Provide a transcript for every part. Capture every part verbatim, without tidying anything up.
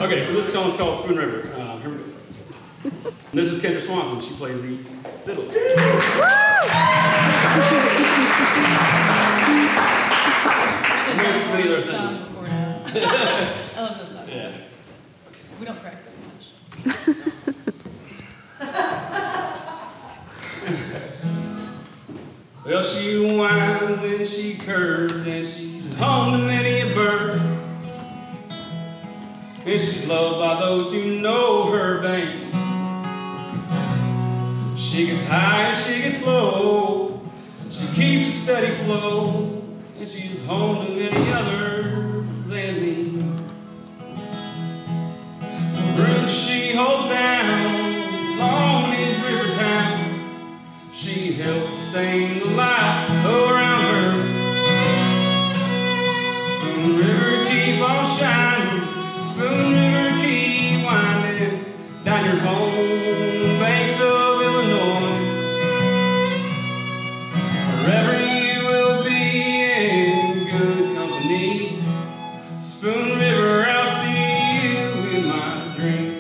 Okay, so this song's called Spoon River. Um, here we go. And this is Kendra Swanson. She plays the fiddle. I'm going to sweet our things. I love this song. Yeah. We don't practice much. Well, she whines and she curves and she's home to many a bird. And she's loved by those who know her veins. She gets high and she gets low. She keeps a steady flow. And she's home to many others than me. The roots she holds down along these river towns. She helps sustain the life around her. Spoon River, keep on shining. Spoon River, keep winding down your home banks of Illinois. Forever you will be in good company. Spoon River, I'll see you in my dreams.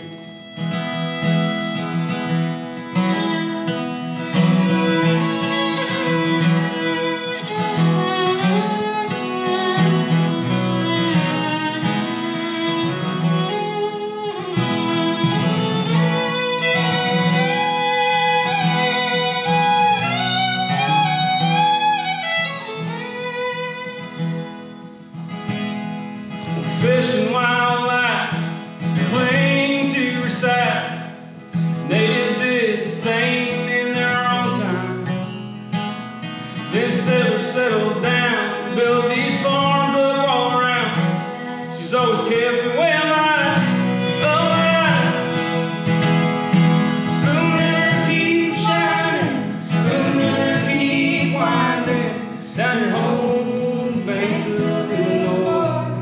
Fish and wildlife cling to her side. Natives did the same in their own time. Then settlers settled down, built these farms up all around. She's always kept it well alive, alive. Spoon River, keep shining. Spoon River, keep winding down your home banks of Illinois.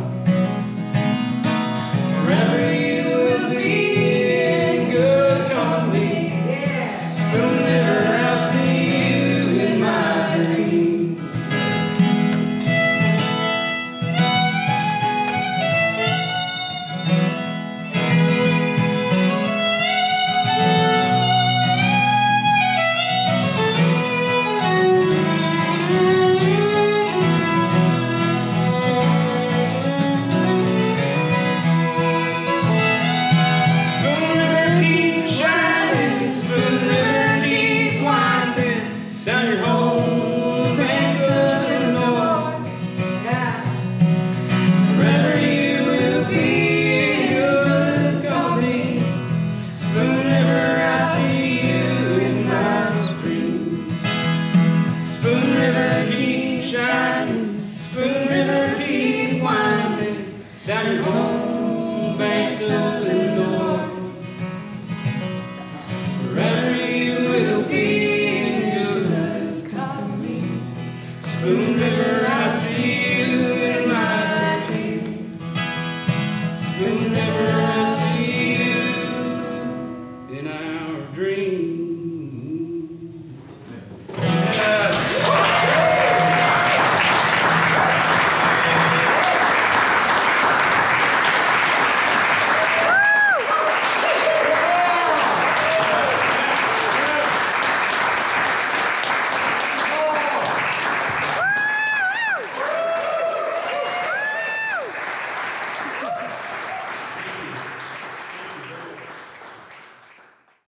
Forever you will be in good company. Spoon River, I'll see you in my dreams. Spoon River, keep shining. Spoon River, keep winding down your home banks of Illinois. Forever you will be in good company. Spoon River, I'll see you in my dreams. Spoon River, keep shining. Spoon River, keep winding down your home banks of Illinois. Forever you will be in good company. Spoon River, I see you in my dreams. Spoon River.